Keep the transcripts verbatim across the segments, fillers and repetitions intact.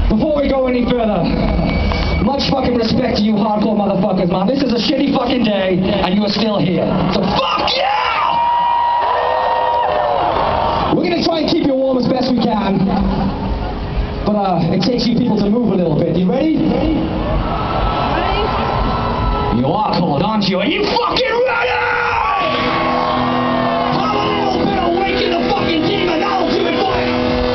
Before we go any further, much fucking respect to you hardcore motherfuckers, man. This is a shitty fucking day, and you are still here. So fuck yeah! We're gonna try and keep you warm as best we can. But uh, it takes you people to move a little bit. You ready? Ready? You are cold, aren't you? Are you fucking ready? Have a little bit of wake in the fucking demon, that'll do it for you!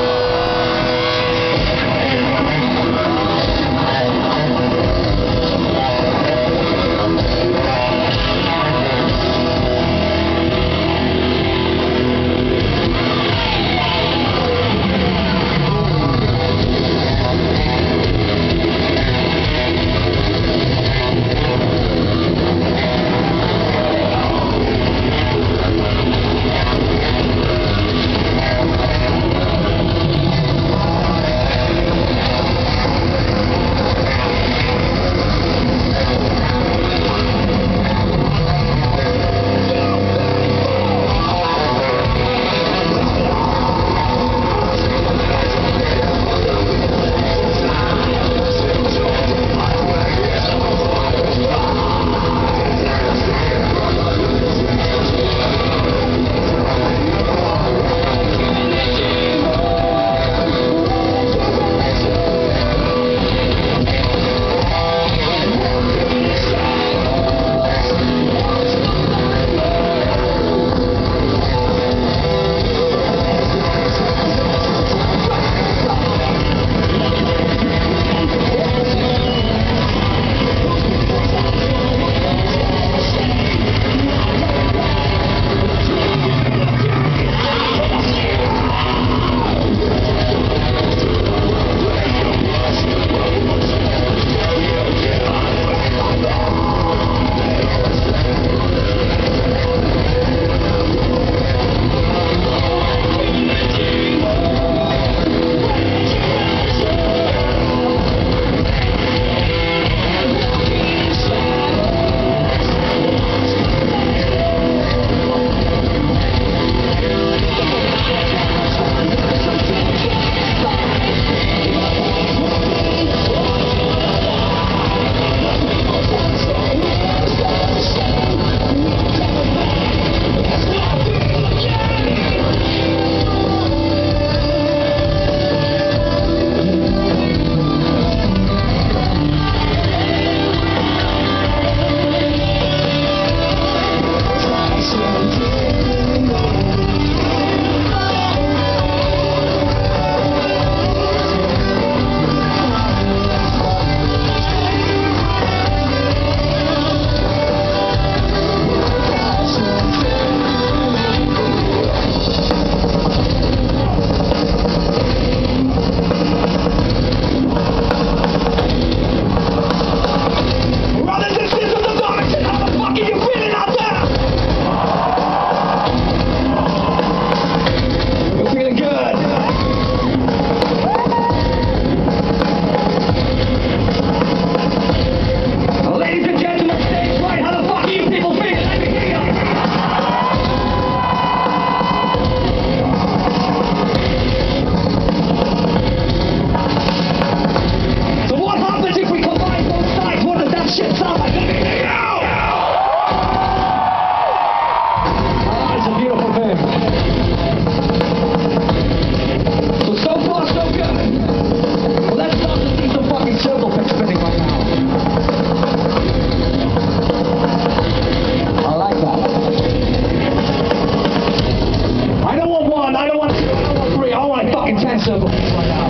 Circle right now.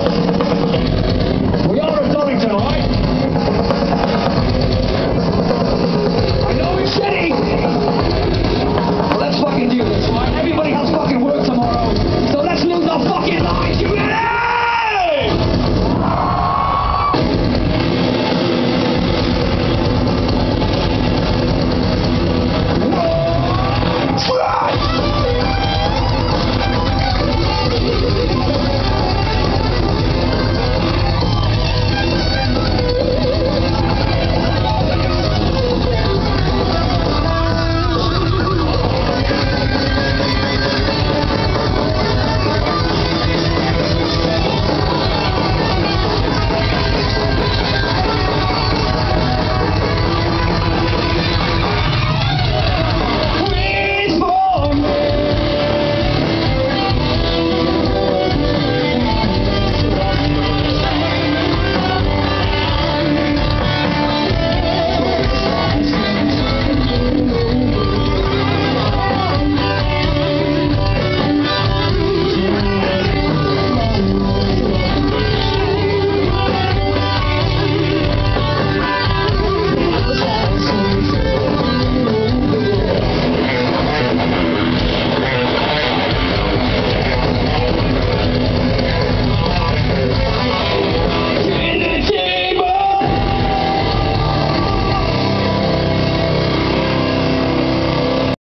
We are at Donington, alright? I know it's shitty!